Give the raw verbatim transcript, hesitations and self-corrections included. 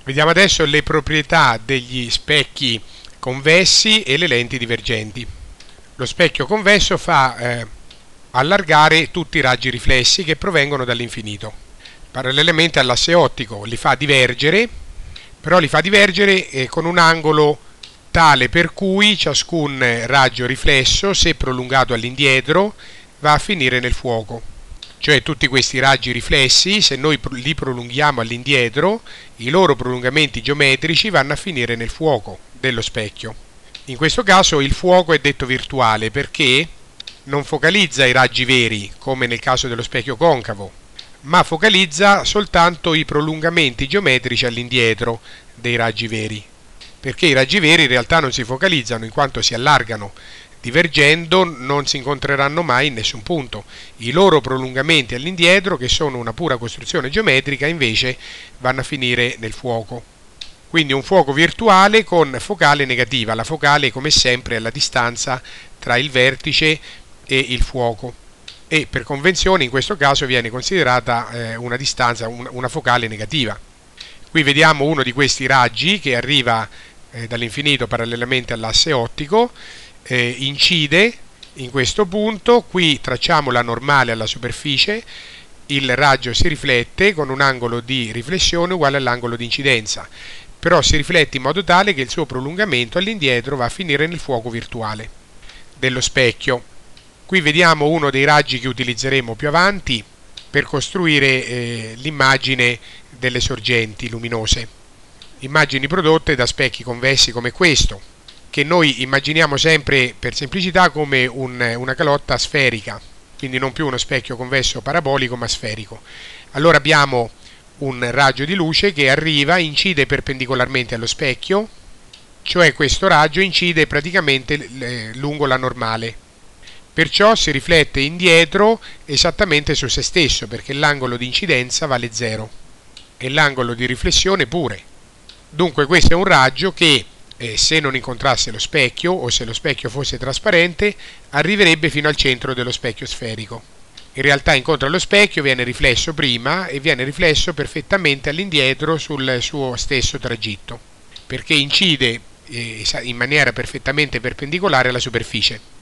Vediamo adesso le proprietà degli specchi convessi e le lenti divergenti. Lo specchio convesso fa eh, allargare tutti i raggi riflessi che provengono dall'infinito. Parallelamente all'asse ottico li fa divergere, però li fa divergere eh, con un angolo tale per cui ciascun raggio riflesso, se prolungato all'indietro, va a finire nel fuoco. Cioè tutti questi raggi riflessi, se noi li prolunghiamo all'indietro, i loro prolungamenti geometrici vanno a finire nel fuoco dello specchio. In questo caso il fuoco è detto virtuale perché non focalizza i raggi veri, come nel caso dello specchio concavo, ma focalizza soltanto i prolungamenti geometrici all'indietro dei raggi veri, perché i raggi veri in realtà non si focalizzano in quanto si allargano. Divergendo non si incontreranno mai in nessun punto. I loro prolungamenti all'indietro, che sono una pura costruzione geometrica, invece vanno a finire nel fuoco. Quindi un fuoco virtuale con focale negativa. La focale, come sempre, è la distanza tra il vertice e il fuoco. E per convenzione in questo caso viene considerata eh, una distanza, un, una focale negativa. Qui vediamo uno di questi raggi che arriva eh, dall'infinito parallelamente all'asse ottico. Eh, incide in questo punto, qui tracciamo la normale alla superficie, il raggio si riflette con un angolo di riflessione uguale all'angolo di incidenza, però si riflette in modo tale che il suo prolungamento all'indietro va a finire nel fuoco virtuale dello specchio. Qui vediamo uno dei raggi che utilizzeremo più avanti per costruire eh, l'immagine delle sorgenti luminose, immagini prodotte da specchi convessi come questo, che noi immaginiamo sempre per semplicità come un, una calotta sferica, quindi non più uno specchio convesso parabolico ma sferico. Allora abbiamo un raggio di luce che arriva, incide perpendicolarmente allo specchio, cioè questo raggio incide praticamente eh, lungo la normale, perciò si riflette indietro esattamente su se stesso, perché l'angolo di incidenza vale zero e l'angolo di riflessione pure. Dunque questo è un raggio che Eh, se non incontrasse lo specchio o se lo specchio fosse trasparente arriverebbe fino al centro dello specchio sferico. In realtà incontra lo specchio, viene riflesso prima e viene riflesso perfettamente all'indietro sul suo stesso tragitto, perché incide eh, in maniera perfettamente perpendicolare alla superficie.